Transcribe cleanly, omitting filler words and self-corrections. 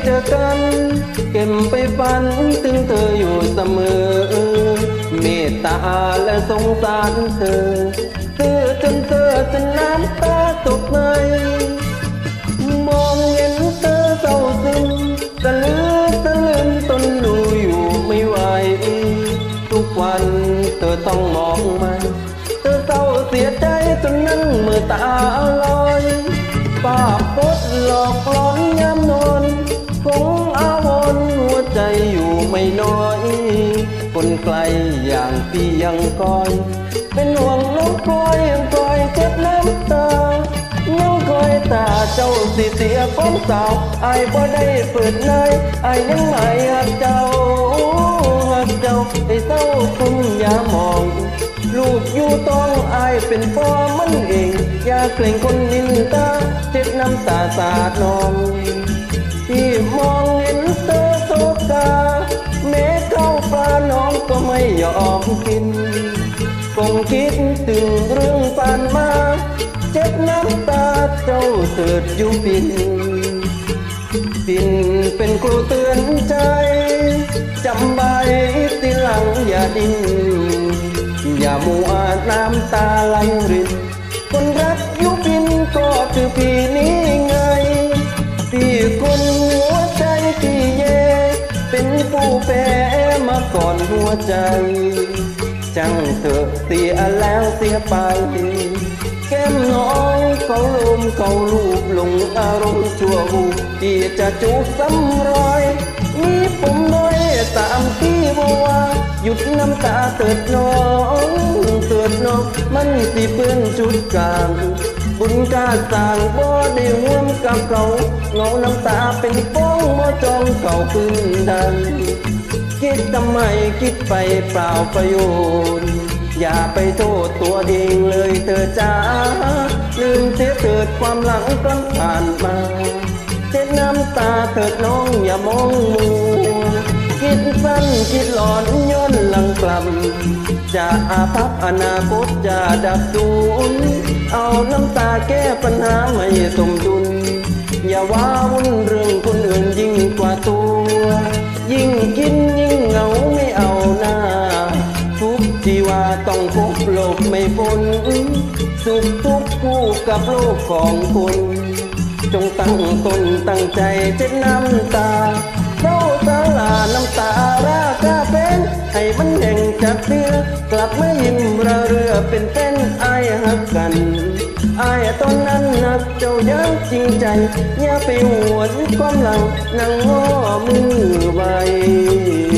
เจอกันเก็บไปฝันถึงเธออยู่เสมอเมตตาและสงสารเธอจนเธอจนน้ำตาตกในมองเห็นเธอเศร้าซึมตะลึงตนดูอยู่ไม่ไหวทุกวันเธอต้องมองมันเธอเศร้าเสียใจจนนั่งมือตาลอยป้าพดหลอกหลอนย้ำนอนคงอาวรณ์หัวใจอยู่ไม่น้อยคนไกลอย่างพี่ยังคอยเป็นห่วงน้องคอยยังคอยเจ็บน้ำตายังคอยตาเจ้าสิเสียความสาวอายบ่ได้เปิดเนยอายยังไม่หักเจ้าไอ้เศร้าคุณอย่ามองลูกอยู่ต้องอายเป็นพ่อมันเองอย่าเกรงคนนินตาเจ็บน้ำตาสาดนองที่มองเห็นเธอโศกาแม้เข้าปลาน้องก็ไม่ยอมกินคงคิดถึงเรื่องผ่านมาเจ็บน้ำตาเจ้าเถิดอยู่ปินเป็นครูเตือนใจจำใบทีหลังอย่าดิ้นอย่ามัวน้ำตาไหลรินคนรักอยู่ปินก็คือพี่นี้ไงที่คนหัวใจที่เย่เป็นผู้แพ้มาก่อนหัวใจจังเถอะเสียแล้วเสียไปแก้มน้อยเขาลมเขาลูบลงอารมณ์ชั่ววูบที่จะจูบซ้ำรอยมีผมน้อยตามที่บอกว่าหยุดน้ำตาเถิดน้องมันสิเปื้อนจุดกลางบุญกาสร้างบ่ได้ร่วมกับเขาเงาน้ำตาเป็นฟ้องบ่จองเขาพื้นดันคิดทำไมคิดไปเปล่าประโยชน์อย่าไปโทษตัวเองเลยเธอจ้าลืมเสียเถิดความหลังกลั้นผ่านมาเช็ดน้ำตาเถิดน้องอย่ามองมัวคิดสั้นคิดหลอนย้อนหลังกลับจะอาภัพอนาคตจะดับสูญเอาน้ำตาแก้ปัญหาไม่สมดุลอย่าว้าวุ่นเรื่องคนอื่นยิ่งกว่าตัวยิ่งกินยิ่งเหงาไม่เอาหน้าทุกที่ว่าต้องพบโลกไม่พ้นสุขทุกข์คู่กับโลกของคุณจงตั้งตนตั้งใจเช็ดน้ำตาเศร้าสาลาน้ำตาราคาเป็นให้มันแห่งจากเรือ กลับมายิ้มระเรือเป็นแฟนอายหักกันอายตอนนั้นนักเจ้ายังจริงใจอย่าไปหวนความหลังนั่งง้อมือใบ